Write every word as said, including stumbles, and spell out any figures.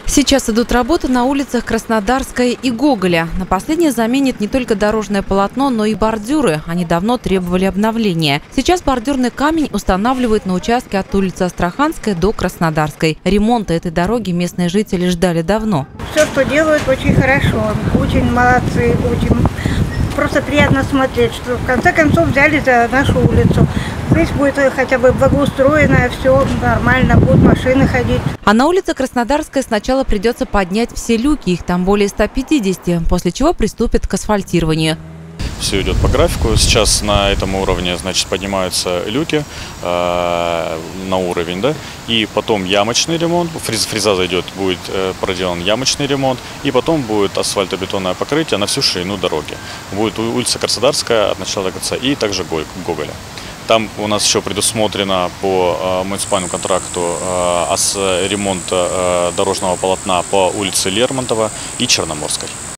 Сейчас идут работы на улицах Краснодарская и Гоголя. На последнее заменит не только дорожное полотно, но и бордюры. Они давно требовали обновления. Сейчас бордюрный камень устанавливают на участке от улицы Астраханская до Краснодарской. Ремонта этой дороги местные жители ждали давно. Все, что делают, очень хорошо. Очень молодцы, очень. Просто приятно смотреть, что в конце концов взяли за нашу улицу. Здесь будет хотя бы благоустроено, все нормально, будут машины ходить. А на улице Краснодарская сначала придется поднять все люки, их там более ста пятидесяти, после чего приступят к асфальтированию. Все идет по графику. Сейчас на этом уровне, значит, поднимаются люки э, на уровень, да, и потом ямочный ремонт. Фриз, фреза зайдет, будет э, проделан ямочный ремонт, и потом будет асфальтобетонное покрытие на всю ширину дороги. Будет улица Краснодарская от начала до конца и также Гоголя. Там у нас еще предусмотрено по э, муниципальному контракту э, ремонт э, дорожного полотна по улице Лермонтова и Черноморской.